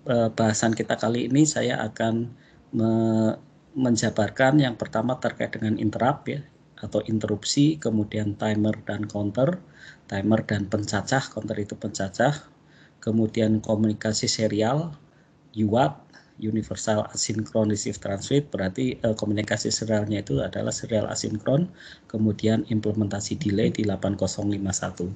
bahasan kita kali ini saya akan menjabarkan yang pertama terkait dengan interrupt ya, atau interupsi, kemudian timer dan counter, timer dan pencacah, counter itu pencacah, kemudian komunikasi serial, UART, Universal Asynchron Receive Transmit, berarti komunikasi serialnya itu adalah serial asinkron, kemudian implementasi delay di 8051.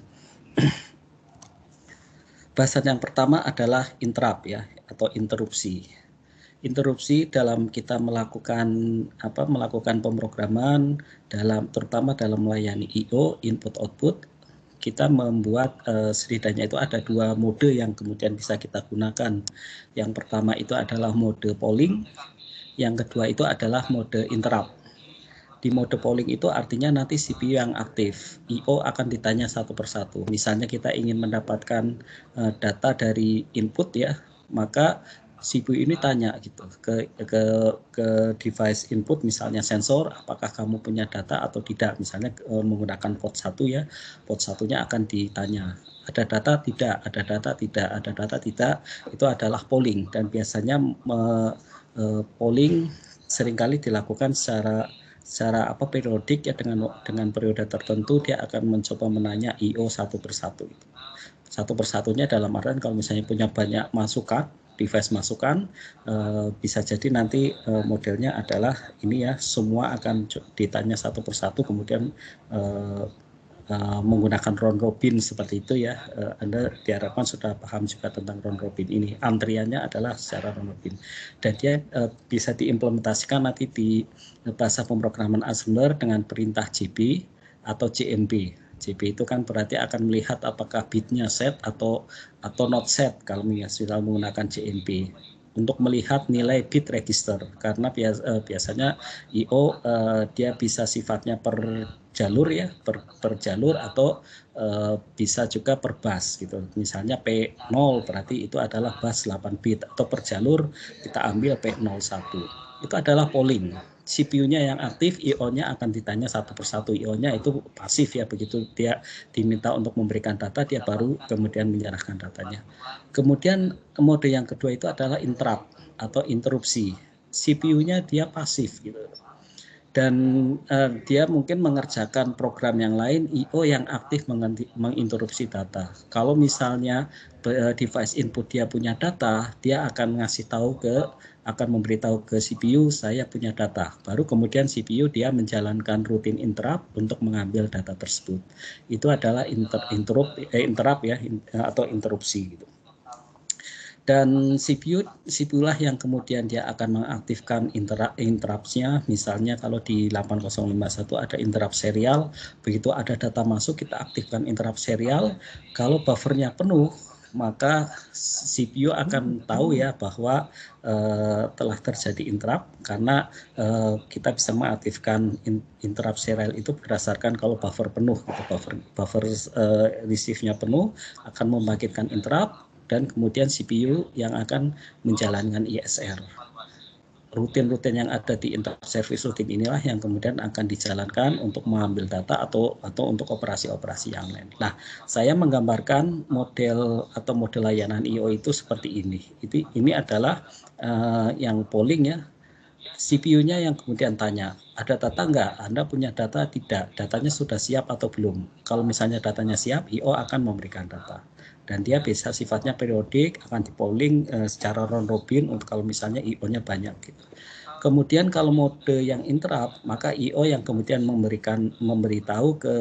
Bahasan yang pertama adalah interrupt ya, atau interupsi. Interupsi dalam kita melakukan pemrograman terutama dalam melayani I/O, input output, kita membuat setidaknya itu ada dua mode yang kemudian bisa kita gunakan. Yang pertama itu adalah mode polling, yang kedua itu adalah mode interrupt. Di mode polling itu artinya nanti CPU yang aktif, I/O akan ditanya satu persatu. Misalnya kita ingin mendapatkan data dari input ya, maka CPU ini tanya gitu ke device input, misalnya sensor, apakah kamu punya data atau tidak. Misalnya menggunakan port 1 ya, port satunya akan ditanya ada data tidak, ada data tidak, ada data tidak. Itu adalah polling, dan biasanya polling seringkali dilakukan secara periodik ya, dengan periode tertentu dia akan mencoba menanya I/O satu persatu. Satu persatunya dalam artian kalau misalnya punya banyak masukan, device masukan, bisa jadi nanti modelnya adalah ini ya, semua akan ditanya satu persatu, kemudian menggunakan round robin seperti itu ya. Anda diharapkan sudah paham juga tentang round robin ini. Antriannya adalah secara round robin, dan dia bisa diimplementasikan nanti di bahasa pemrograman assembler dengan perintah JB atau JNB. JB itu kan berarti akan melihat apakah bitnya set atau not set kalau sudah menggunakan JNB, untuk melihat nilai bit register, karena biasanya I/O dia bisa sifatnya per jalur ya, per jalur, atau bisa juga per bus gitu. Misalnya P0 berarti itu adalah bus 8 bit, atau per jalur kita ambil P01. Itu adalah polling. CPU-nya yang aktif, I/O-nya akan ditanya satu persatu. I/O-nya itu pasif ya, begitu dia diminta untuk memberikan data, dia baru kemudian menyerahkan datanya. Kemudian mode yang kedua itu adalah interrupt atau interupsi. CPU-nya dia pasif gitu, dan dia mungkin mengerjakan program yang lain, I/O yang aktif menginterupsi data. Kalau misalnya device input dia punya data, dia akan memberitahu ke CPU, saya punya data. Baru kemudian CPU dia menjalankan rutin interrupt untuk mengambil data tersebut. Itu adalah interrupt ya, atau interupsi gitu. Dan CPU lah yang kemudian dia akan mengaktifkan interrupt-nya. Misalnya kalau di 8051 ada interrupt serial, begitu ada data masuk kita aktifkan interrupt serial. Kalau buffernya penuh, maka CPU akan tahu ya bahwa telah terjadi interrupt, karena kita bisa mengaktifkan interrupt serial itu berdasarkan kalau buffer penuh gitu. Buffer receive-nya penuh akan membangkitkan interrupt, dan kemudian CPU yang akan menjalankan ISR. Rutin-rutin yang ada di interrupt service routine inilah yang kemudian akan dijalankan untuk mengambil data atau untuk operasi-operasi yang lain. Nah, saya menggambarkan model layanan I/O itu seperti ini. Ini adalah yang polling ya. CPU-nya yang kemudian tanya, ada data enggak? Anda punya data? Tidak. Datanya sudah siap atau belum? Kalau misalnya datanya siap, I/O akan memberikan data. Dan dia bisa sifatnya periodik, akan dipolling secara round robin untuk kalau misalnya I/O-nya banyak gitu. Kemudian kalau mode yang interrupt, maka I/O yang kemudian memberitahu ke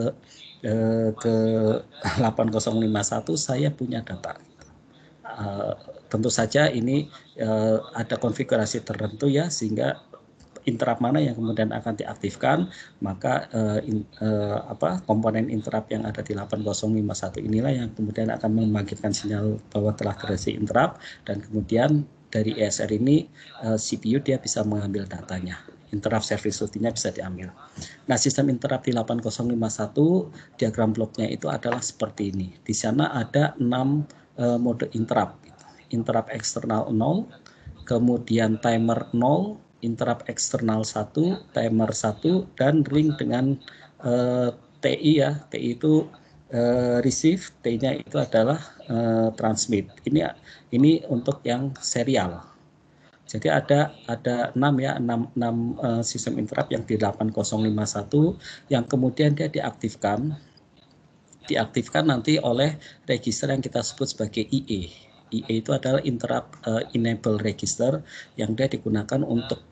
8051, saya punya data. Tentu saja ini ada konfigurasi tertentu ya, sehingga interrupt mana yang kemudian akan diaktifkan, maka komponen interrupt yang ada di 8051 inilah yang kemudian akan membangkitkan sinyal bahwa telah terjadi interrupt, dan kemudian dari ESR ini CPU dia bisa mengambil datanya. Interrupt service routine-nya bisa diambil. Nah, sistem interrupt di 8051 diagram bloknya itu adalah seperti ini. Di sana ada 6 mode interrupt. Interrupt eksternal 0, kemudian timer 0, interrupt eksternal 1, timer 1, dan ring dengan TI ya. TI itu receive, T-nya itu adalah transmit. Ini untuk yang serial. Jadi ada 6 ya, 6 sistem interrupt yang di 8051 yang kemudian dia diaktifkan nanti oleh register yang kita sebut sebagai IE. IE itu adalah interrupt enable register yang dia digunakan untuk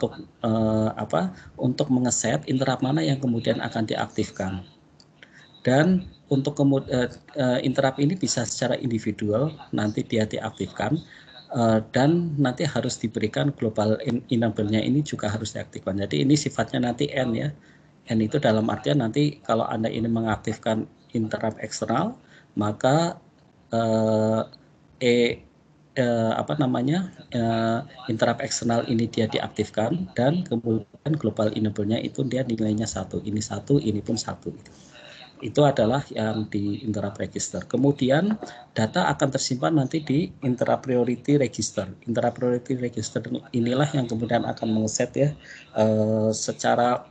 mengeset interrupt mana yang kemudian akan diaktifkan. Dan untuk interrupt ini bisa secara individual nanti dia diaktifkan, dan nanti harus diberikan global enable-nya ini juga harus diaktifkan. Jadi ini sifatnya nanti N ya. N itu dalam artian nanti kalau Anda ini mengaktifkan interrupt eksternal, maka interrupt eksternal ini dia diaktifkan, dan kemudian global enable-nya itu dia nilainya 1. Ini 1, ini pun 1 gitu. Itu adalah yang di interrupt register. Kemudian data akan tersimpan nanti di interrupt priority register. Interrupt priority register inilah yang kemudian akan mengeset ya secara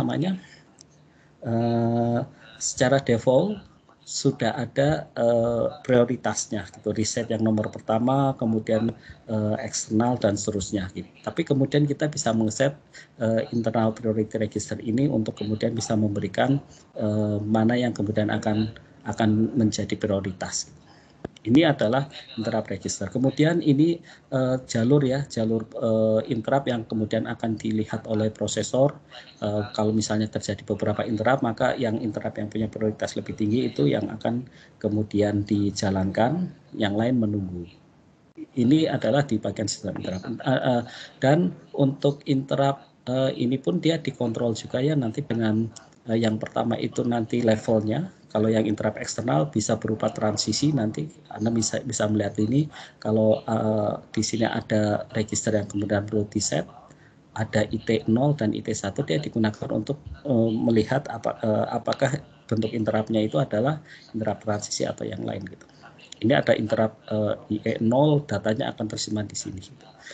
secara default sudah ada prioritasnya gitu, reset yang nomor pertama, kemudian eksternal dan seterusnya gitu. Tapi kemudian kita bisa mengeset internal priority register ini untuk kemudian bisa memberikan mana yang kemudian akan menjadi prioritas. Ini adalah interrupt register. Kemudian ini jalur interrupt yang kemudian akan dilihat oleh prosesor. Kalau misalnya terjadi beberapa interrupt, maka yang interrupt yang punya prioritas lebih tinggi itu yang akan kemudian dijalankan, yang lain menunggu. Ini adalah di bagian sistem interrupt. Dan untuk interrupt ini pun dia dikontrol juga ya nanti dengan yang pertama itu nanti levelnya. Kalau yang interrupt eksternal bisa berupa transisi, nanti Anda bisa melihat ini. Kalau di sini ada register yang kemudian perlu di-set, ada IT0 dan IT1, dia digunakan untuk melihat apakah bentuk interrupt-nya itu adalah interrupt transisi atau yang lain gitu. Ini ada interrupt IE0, datanya akan tersimpan di sini.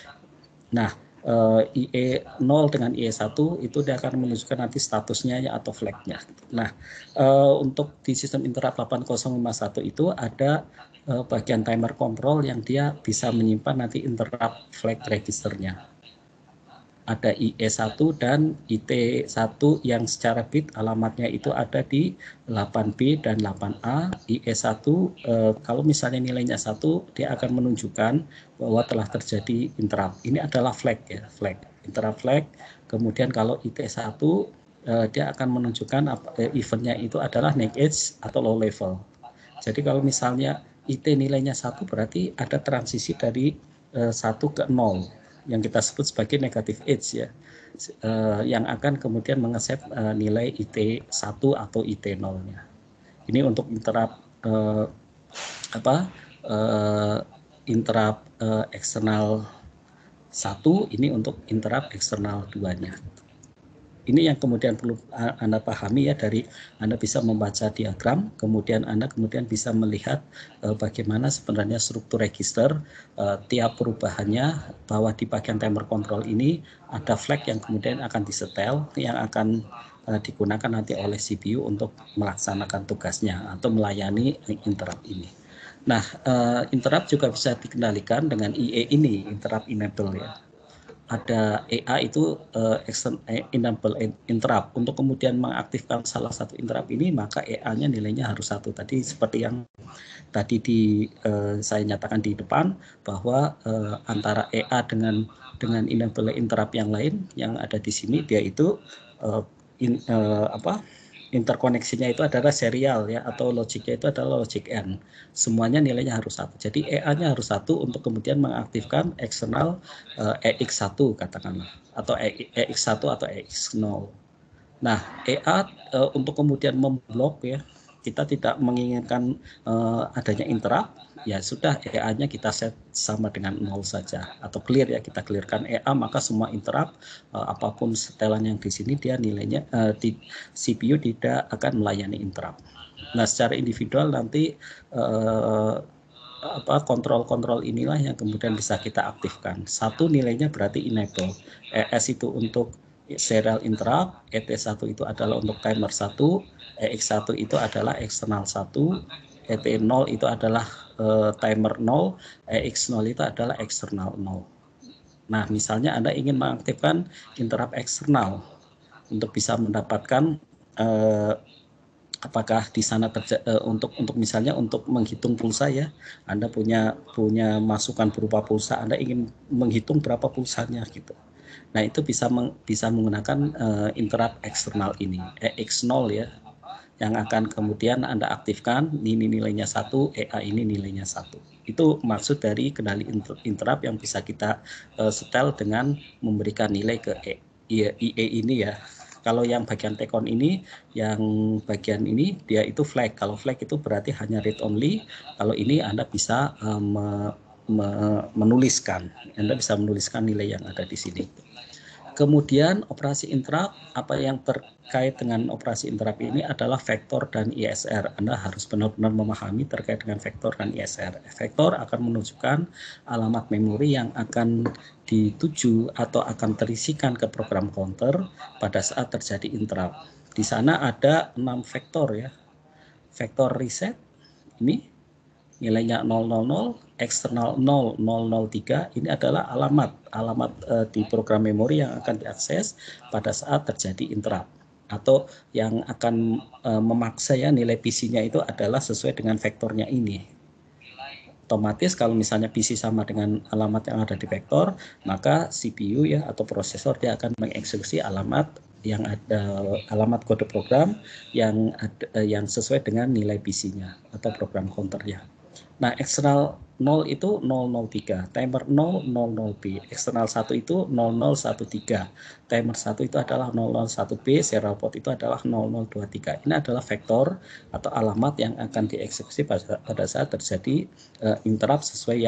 Nah, IE0 dengan IE1 itu dia akan menunjukkan nanti statusnya atau flag-nya. Nah, untuk di sistem interrupt 8051 itu ada bagian timer control yang dia bisa menyimpan nanti interrupt flag registernya. Ada IE1 dan IT1 yang secara bit alamatnya itu ada di 8B dan 8A. IE1 kalau misalnya nilainya 1, dia akan menunjukkan bahwa telah terjadi interrupt. Ini adalah flag ya, interrupt flag. Kemudian kalau IT1 dia akan menunjukkan eventnya itu adalah next edge atau low level. Jadi kalau misalnya IT nilainya 1, berarti ada transisi dari 1 ke 0 yang kita sebut sebagai negative edge ya, yang akan kemudian mengeset nilai IT1 atau IT0-nya. Ini untuk interrupt interrupt eksternal 1, ini untuk interrupt eksternal 2-nya. Ini yang kemudian perlu Anda pahami ya, dari Anda bisa membaca diagram, kemudian Anda bisa melihat bagaimana sebenarnya struktur register tiap perubahannya, bahwa di bagian timer control ini ada flag yang kemudian akan disetel, yang akan digunakan nanti oleh CPU untuk melaksanakan tugasnya atau melayani interrupt ini. Nah, interrupt juga bisa dikendalikan dengan IE ini, interrupt enable ya. Ada EA itu enable interrupt. Untuk kemudian mengaktifkan salah satu interrupt ini, maka EA-nya nilainya harus 1. Tadi seperti yang tadi saya nyatakan di depan, bahwa antara EA dengan enable interrupt yang lain yang ada di sini, dia itu interkoneksinya itu adalah serial ya, atau logiknya itu adalah logic N. Semuanya nilainya harus 1. Jadi EA-nya harus 1 untuk kemudian mengaktifkan eksternal EX1 katakanlah, atau EX1 atau EX0. Nah, EA untuk kemudian memblok ya, kita tidak menginginkan adanya interrupt, ya sudah EA-nya kita set sama dengan 0 saja, atau clear ya, kita clearkan EA, maka semua interrupt apapun setelan yang di sini dia nilainya di CPU tidak akan melayani interrupt. Nah, secara individual nanti kontrol-kontrol inilah yang kemudian bisa kita aktifkan. 1 nilainya berarti enable, ES itu untuk serial interrupt, ET1 itu adalah untuk timer 1, EX1 itu adalah eksternal 1, ET0 itu adalah timer 0, EX0 itu adalah eksternal 0. Nah, misalnya Anda ingin mengaktifkan interrupt eksternal untuk bisa mendapatkan apakah di sana untuk misalnya untuk menghitung pulsa ya, Anda punya masukan berupa pulsa, Anda ingin menghitung berapa pulsanya gitu. Nah, itu bisa menggunakan interrupt eksternal ini, X0 ya, yang akan kemudian Anda aktifkan, ini nilainya 1, EA ini nilainya 1. Itu maksud dari kendali interrupt yang bisa kita setel dengan memberikan nilai ke IE ini ya. Kalau yang bagian take on ini, yang bagian ini dia itu flag. Kalau flag itu berarti hanya read only. Kalau ini Anda bisa menuliskan. Anda bisa menuliskan nilai yang ada di sini. Kemudian operasi interrupt, apa yang terkait dengan operasi interrupt ini adalah vektor dan ISR. Anda harus benar-benar memahami terkait dengan vektor dan ISR. Vektor akan menunjukkan alamat memori yang akan dituju atau akan terisikan ke program counter pada saat terjadi interrupt. Di sana ada 6 vektor ya. Vektor reset ini nilainya 000, eksternal 0003 ini adalah alamat di program memori yang akan diakses pada saat terjadi interrupt, atau yang akan memaksa ya nilai PC-nya itu adalah sesuai dengan vektornya ini. Otomatis kalau misalnya PC sama dengan alamat yang ada di vektor, maka CPU ya atau prosesor dia akan mengeksekusi alamat yang ada, alamat kode program yang sesuai dengan nilai PC-nya atau program counternya. Nah, eksternal 0 itu 003, timer 0, 00B, eksternal 1 itu 0013, timer 1 itu adalah 001B, serial port itu adalah 0023. Ini adalah vektor atau alamat yang akan dieksekusi pada saat terjadi interrupt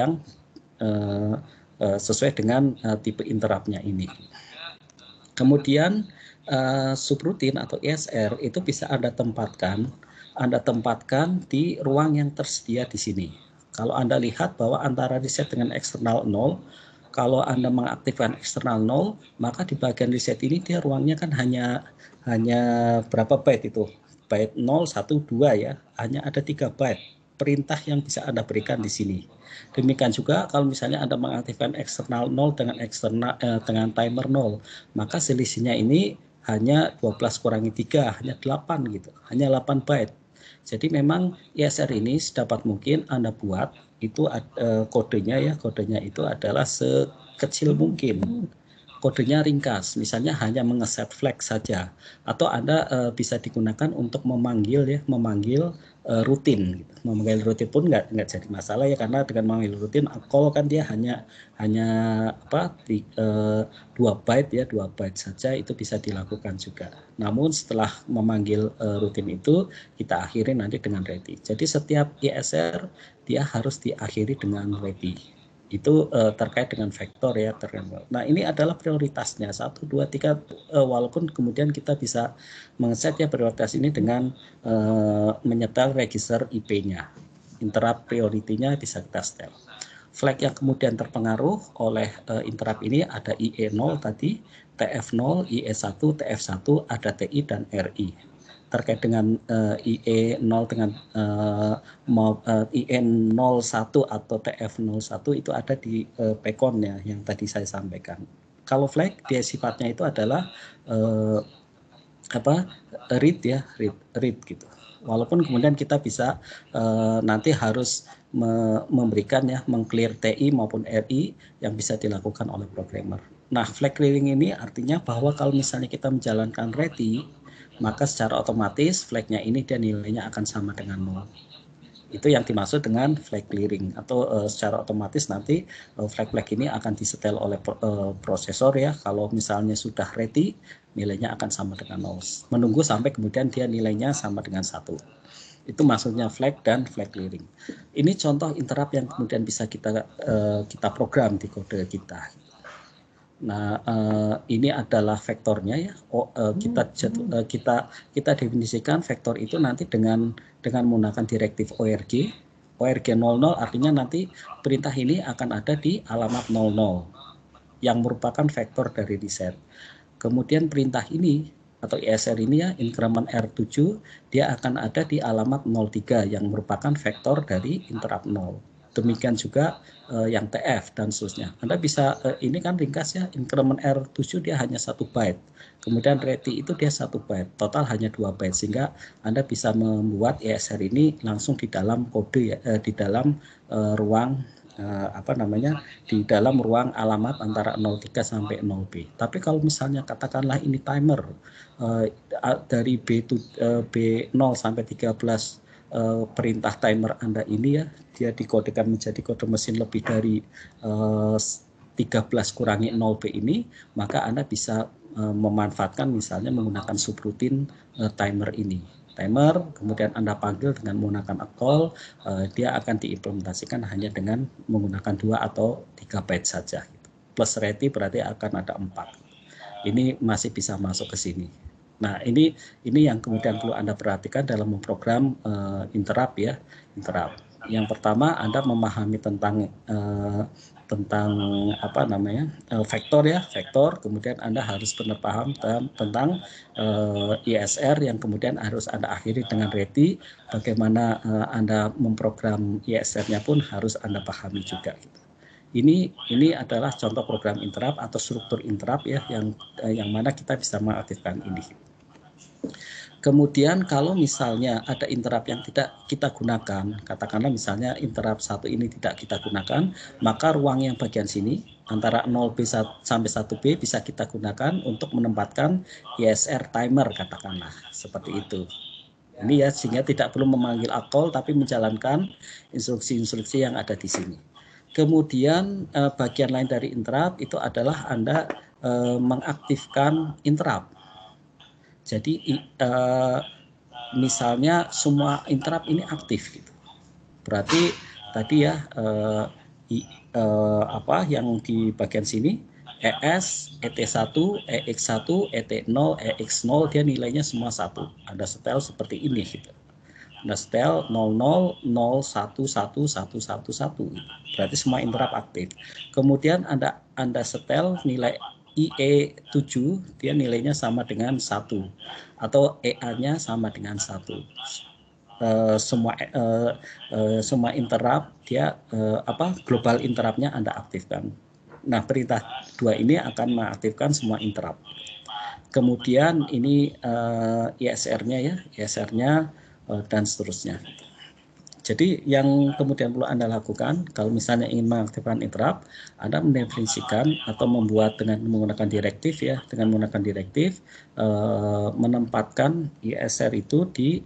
sesuai dengan tipe interruptnya ini. Kemudian subroutine atau ISR itu bisa Anda tempatkan di ruang yang tersedia di sini. Kalau Anda lihat bahwa antara reset dengan eksternal 0, kalau Anda mengaktifkan eksternal 0, maka di bagian reset ini dia ruangnya kan hanya berapa byte itu? Byte 0, 1, 2 ya, hanya ada 3 byte perintah yang bisa Anda berikan di sini. Demikian juga kalau misalnya Anda mengaktifkan eksternal 0 dengan timer 0, maka selisihnya ini hanya 12 kurangi 3, hanya 8 gitu, hanya 8 byte. Jadi memang ISR ini sedapat mungkin Anda buat itu kodenya itu adalah sekecil mungkin. Kodenya ringkas, misalnya hanya mengeset flag saja, atau Anda bisa digunakan untuk memanggil rutin. Gitu. Memanggil rutin pun nggak jadi masalah ya, karena dengan memanggil rutin call kan dia hanya 2 byte saja itu bisa dilakukan juga. Namun setelah memanggil rutin itu kita akhiri nanti dengan ready. Jadi setiap ISR dia harus diakhiri dengan ready. Itu terkait dengan vektor ya. Nah, ini adalah prioritasnya 1, 2, 3 walaupun kemudian kita bisa mengeset ya prioritas ini dengan menyetel register IP-nya. Interrupt priority-nya bisa kita setel. Flag yang kemudian terpengaruh oleh interrupt ini ada IE0 tadi, TF0, IE1, TF1, ada TI dan RI. Terkait dengan IE0 dengan IE01 atau TF01 itu ada di PCON ya yang tadi saya sampaikan. Kalau flag dia sifatnya itu adalah read gitu. Walaupun kemudian kita bisa nanti harus memberikan ya mengclear TI maupun RI yang bisa dilakukan oleh programmer. Nah, flag clearing ini artinya bahwa kalau misalnya kita menjalankan ready, maka secara otomatis flagnya ini dia nilainya akan sama dengan 0. Itu yang dimaksud dengan flag clearing, atau secara otomatis nanti flag-flag ini akan disetel oleh prosesor ya. Kalau misalnya sudah ready, nilainya akan sama dengan 0. Menunggu sampai kemudian dia nilainya sama dengan 1. Itu maksudnya flag dan flag clearing. Ini contoh interrupt yang kemudian bisa kita program di kode kita. Nah, ini adalah vektornya ya. Kita definisikan vektor itu nanti dengan menggunakan direktif ORG. ORG 00 artinya nanti perintah ini akan ada di alamat 00 yang merupakan vektor dari reset. Kemudian perintah ini atau ISR ini ya, increment R7, dia akan ada di alamat 03 yang merupakan vektor dari interrupt 0. Demikian juga yang TF dan seterusnya. Anda bisa, ini kan ringkas ya, increment R7 dia hanya 1 byte. Kemudian reti itu dia 1 byte, total hanya 2 byte, sehingga Anda bisa membuat ISR ini langsung di dalam kode ya, di dalam ruang di dalam ruang alamat antara 03 sampai 0B. Tapi kalau misalnya katakanlah ini timer dari B0 sampai 13 perintah timer Anda ini ya, dia dikodekan menjadi kode mesin lebih dari 13 kurangi 0B ini, maka Anda bisa memanfaatkan misalnya menggunakan subrutin timer ini. Timer, kemudian Anda panggil dengan menggunakan call, dia akan diimplementasikan hanya dengan menggunakan 2 atau 3 byte saja. Plus reti berarti akan ada 4. Ini masih bisa masuk ke sini. Nah, ini yang kemudian perlu Anda perhatikan dalam memprogram interrupt ya, interrupt. Yang pertama, Anda memahami tentang vektor ya, vektor. Kemudian Anda harus benar paham tentang ISR yang kemudian harus Anda akhiri dengan reti. Bagaimana Anda memprogram ISR-nya pun harus Anda pahami juga. Ini adalah contoh program interrupt atau struktur interrupt ya, yang mana kita bisa mengaktifkan ini. Kemudian kalau misalnya ada interrupt yang tidak kita gunakan, katakanlah misalnya interrupt 1 ini tidak kita gunakan, maka ruang yang bagian sini antara 0B sampai 1B bisa kita gunakan untuk menempatkan ISR timer, katakanlah seperti itu. Ini ya, sehingga tidak perlu memanggil call tapi menjalankan instruksi-instruksi yang ada di sini. Kemudian bagian lain dari interrupt itu adalah Anda mengaktifkan interrupt. Jadi misalnya semua interrupt ini aktif gitu. Berarti tadi ya yang di bagian sini ES, ET1, EX1, ET0, EX0 dia nilainya semua 1. Ada setel seperti ini gitu. Ada setel 00, 01, 1, 1, 1, 1. Berarti semua interrupt aktif. Kemudian Anda setel nilai IE7, dia nilainya sama dengan 1 atau EA-nya sama dengan 1. Semua interrupt dia global interrupt-nya Anda aktifkan. Nah, perintah 2 ini akan mengaktifkan semua interrupt. Kemudian ini ISR-nya ya, ISR-nya dan seterusnya. Jadi yang kemudian perlu Anda lakukan kalau misalnya ingin mengaktifkan interrupt, Anda mendefinisikan atau membuat dengan menggunakan direktif ya, menempatkan ISR itu di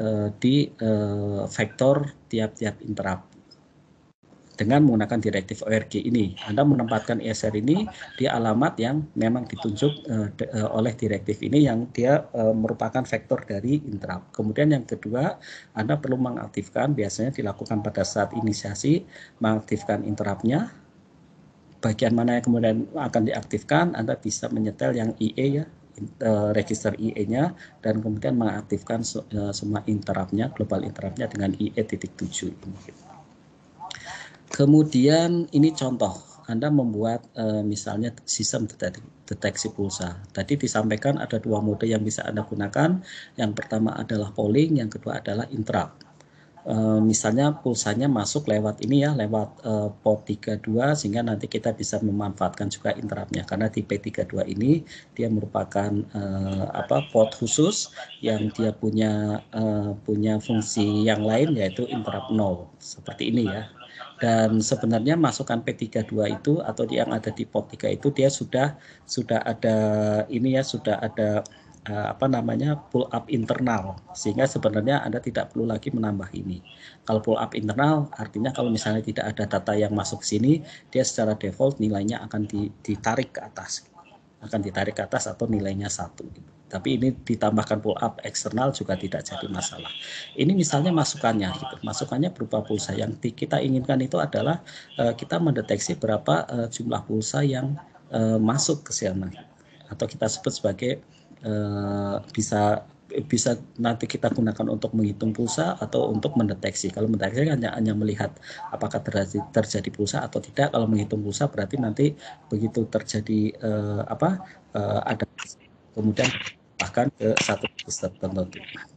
vektor tiap-tiap interrupt. Dengan menggunakan direktif ORG ini, Anda menempatkan ISR ini di alamat yang memang ditunjuk oleh direktif ini, yang dia merupakan vektor dari interrupt. Kemudian yang kedua, Anda perlu mengaktifkan, biasanya dilakukan pada saat inisiasi, mengaktifkan interrupt-nya. Bagian mana yang kemudian akan diaktifkan, Anda bisa menyetel yang IE ya, register IE-nya, dan kemudian mengaktifkan semua interrupt-nya, global interrupt-nya dengan IE.7 ini. Kemudian ini contoh, Anda membuat misalnya sistem deteksi pulsa. Tadi disampaikan ada 2 mode yang bisa Anda gunakan. Yang pertama adalah polling, yang kedua adalah interrupt. Misalnya pulsanya masuk lewat ini ya, lewat port 32, sehingga nanti kita bisa memanfaatkan juga interrupt-nya, karena di P32 ini dia merupakan port khusus yang dia punya fungsi yang lain, yaitu interrupt 0 seperti ini ya. Dan sebenarnya masukan P32 itu atau yang ada di port 3 itu dia sudah ada ini ya, sudah ada pull up internal, sehingga sebenarnya Anda tidak perlu lagi menambah ini. Kalau pull up internal artinya kalau misalnya tidak ada data yang masuk ke sini, dia secara default nilainya akan ditarik ke atas atau nilainya 1. Tapi ini ditambahkan pull up eksternal juga tidak jadi masalah. Ini misalnya masukannya gitu. Masukannya berupa pulsa. Yang kita inginkan itu adalah kita mendeteksi berapa jumlah pulsa yang masuk ke sana, atau kita sebut sebagai bisa bisa nanti kita gunakan untuk menghitung pulsa atau untuk mendeteksi. Kalau mendeteksi hanya melihat apakah terjadi pulsa atau tidak. Kalau menghitung pulsa berarti nanti begitu terjadi ada kemudian bahkan ke satu register tertentu.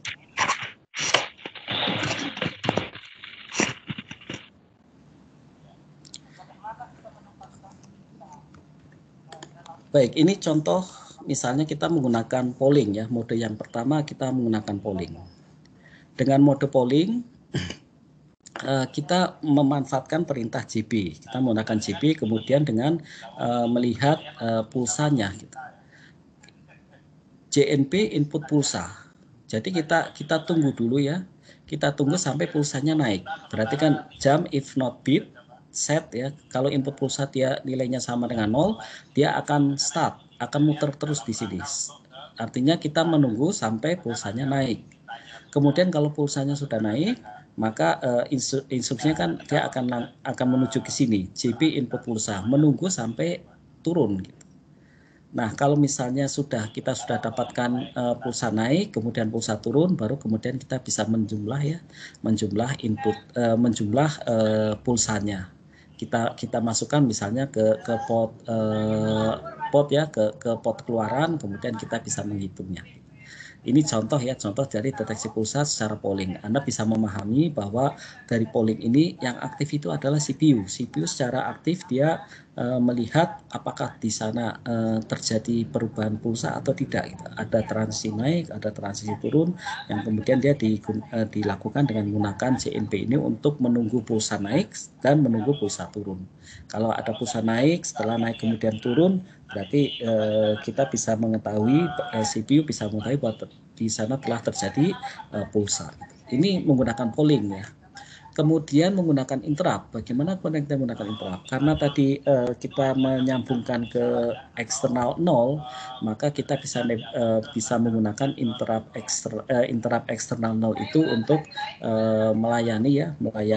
Baik, ini contoh misalnya kita menggunakan polling ya. Mode yang pertama kita menggunakan polling. Dengan mode polling kita memanfaatkan perintah JB. Kita menggunakan JB kemudian dengan melihat pulsanya gitu. JNP input pulsa. Jadi kita tunggu dulu ya. Kita tunggu sampai pulsanya naik. Berarti kan jam if not beat set ya. Kalau input pulsa dia nilainya sama dengan 0, dia akan start, akan muter terus di sini. Artinya kita menunggu sampai pulsanya naik. Kemudian kalau pulsanya sudah naik, maka instruksinya kan dia akan menuju ke sini, JP input pulsa, menunggu sampai turun gitu. Nah, kalau misalnya kita sudah dapatkan pulsa naik, kemudian pulsa turun, baru kemudian kita bisa menjumlah input, pulsanya. Kita masukkan misalnya ke pot keluaran, kemudian kita bisa menghitungnya. Ini contoh dari deteksi pulsa secara polling. Anda bisa memahami bahwa dari polling ini yang aktif itu adalah CPU. CPU secara aktif dia melihat apakah di sana terjadi perubahan pulsa atau tidak. Ada transisi naik, ada transisi turun, yang kemudian dia dilakukan dengan menggunakan JNP ini untuk menunggu pulsa naik dan menunggu pulsa turun. Kalau ada pulsa naik, setelah naik kemudian turun, berarti kita bisa mengetahui, CPU bisa mengetahui bahwa di sana telah terjadi pulsa. Ini menggunakan polling ya. Kemudian menggunakan interrupt. Bagaimana kita menggunakan interrupt? Karena tadi kita menyambungkan ke eksternal 0, maka kita bisa menggunakan interrupt eksternal 0 itu untuk melayani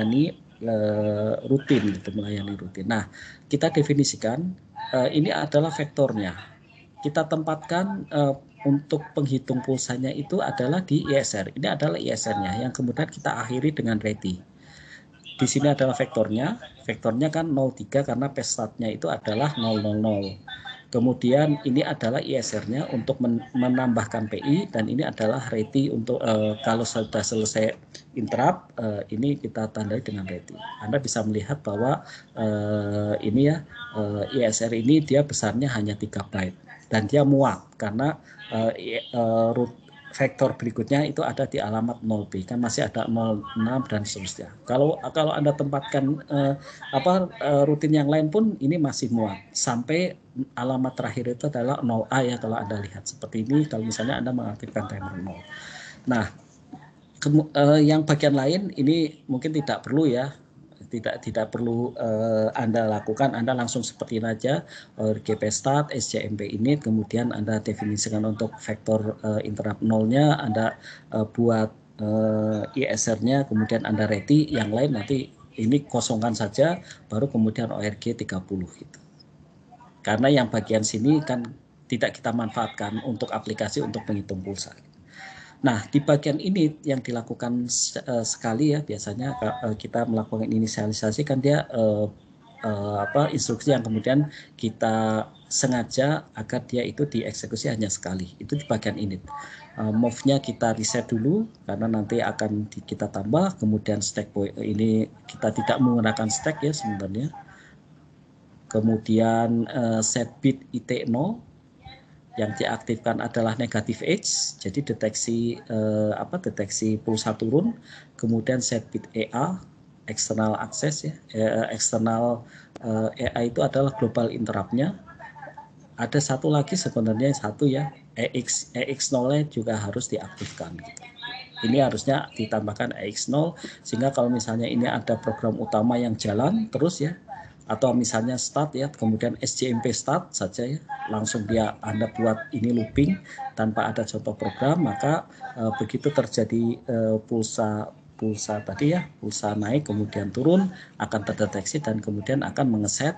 rutin gitu, melayani rutin. Nah, kita definisikan ini adalah vektornya. Kita tempatkan untuk penghitung pulsanya itu adalah di ISR. Ini adalah ISR-nya yang kemudian kita akhiri dengan ready. Di sini adalah vektornya. Vektornya kan 03 karena pestratnya itu adalah 000. Kemudian ini adalah ISR-nya untuk menambahkan PI, dan ini adalah ready untuk kalau sudah selesai interrupt, ini kita tandai dengan ready. Anda bisa melihat bahwa ISR ini dia besarnya hanya 3 byte dan dia muat karena vektor berikutnya itu ada di alamat 0B, kan masih ada 06 dan seterusnya. Kalau Anda tempatkan rutin yang lain pun ini masih muat sampai alamat terakhir itu adalah 0A ya, kalau Anda lihat seperti ini kalau misalnya Anda mengaktifkan timer 0. Nah, yang bagian lain ini mungkin tidak perlu ya. Tidak perlu Anda lakukan, Anda langsung seperti ini aja, GP start, SJMP init, kemudian Anda definisikan untuk vektor interrupt 0-nya, Anda buat ISR-nya, kemudian Anda ready, yang lain nanti ini kosongkan saja, baru kemudian ORG 30 gitu. Karena yang bagian sini kan tidak kita manfaatkan untuk aplikasi untuk menghitung pulsa. Nah, di bagian init yang dilakukan sekali ya, biasanya kita melakukan inisialisasi kan dia instruksi yang kemudian kita sengaja agar dia itu dieksekusi hanya sekali. Itu di bagian init. Move-nya kita reset dulu karena nanti akan kita tambah, kemudian stack point ini kita tidak menggunakan stack ya sebenarnya. Kemudian set bit IT0 yang diaktifkan adalah negative edge, jadi deteksi pulsa turun. Kemudian set bit EA, external access ya, eksternal EA itu adalah global interrupt-nya. Ada satu lagi sebenarnya ya, EX0-nya juga harus diaktifkan gitu. Ini harusnya ditambahkan EX0 sehingga kalau misalnya ini ada program utama yang jalan terus ya, atau misalnya start ya, kemudian SJMP start saja ya, langsung Anda buat ini looping tanpa ada contoh program, maka begitu terjadi pulsa tadi ya, pulsa naik kemudian turun akan terdeteksi dan kemudian akan mengeset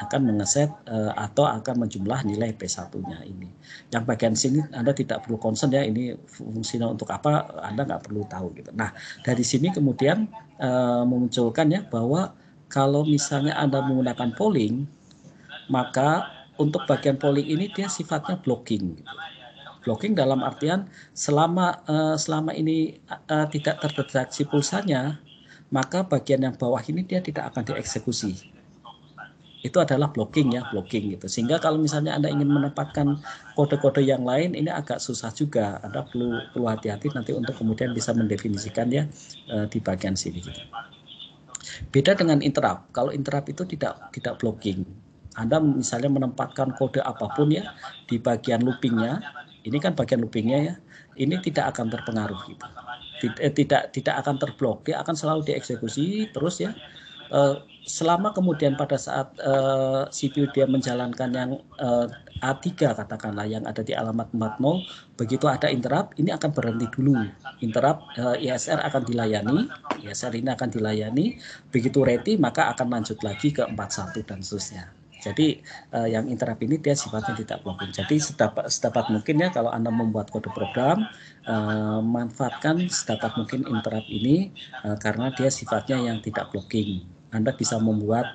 akan mengeset atau akan menjumlah nilai P1-nya ini. Yang bagian sini Anda tidak perlu concern ya, ini fungsinya untuk apa, Anda nggak perlu tahu gitu. Nah, dari sini kemudian memunculkan ya bahwa kalau misalnya Anda menggunakan polling, maka untuk bagian polling ini dia sifatnya blocking. Gitu. Blocking dalam artian selama ini tidak terdeteksi pulsanya, maka bagian yang bawah ini dia tidak akan dieksekusi. Itu adalah blocking ya, blocking gitu. Sehingga kalau misalnya Anda ingin menempatkan kode-kode yang lain, ini agak susah juga. Anda perlu hati-hati nanti untuk kemudian bisa mendefinisikan ya di bagian sini. Gitu. Beda dengan interrupt. Kalau interrupt itu tidak blocking. Anda misalnya menempatkan kode apapun ya di bagian loopingnya. Ini kan bagian loopingnya ya, ini tidak akan terpengaruh gitu. Tidak akan terblok, dia akan selalu dieksekusi terus ya. Selama kemudian pada saat CPU dia menjalankan yang A3 katakanlah yang ada di alamat 40, begitu ada interrupt, ini akan berhenti dulu. Interrupt ISR akan dilayani, ISR ini akan dilayani, begitu ready maka akan lanjut lagi ke 41 dan seterusnya. Jadi yang interrupt ini dia sifatnya tidak blocking. Jadi sedapat mungkin ya kalau Anda membuat kode program, manfaatkan sedapat mungkin interrupt ini karena dia sifatnya yang tidak blocking. Anda bisa membuat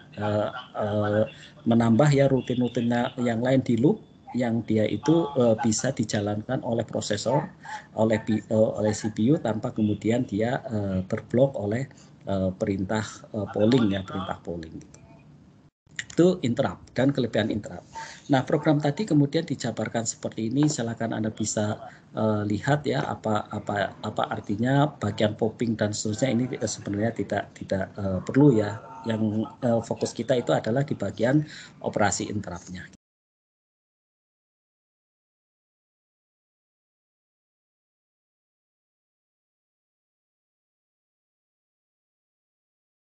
menambah ya rutin-rutin yang lain di loop yang dia itu bisa dijalankan oleh prosesor, oleh CPU tanpa kemudian dia terblok oleh perintah polling ya, perintah polling gitu. Itu interrupt dan kelebihan interrupt. Nah, program tadi kemudian dijabarkan seperti ini. Silakan Anda bisa lihat ya apa artinya bagian popping dan seterusnya. Ini sebenarnya tidak perlu ya. Yang fokus kita itu adalah di bagian operasi interrupt-nya.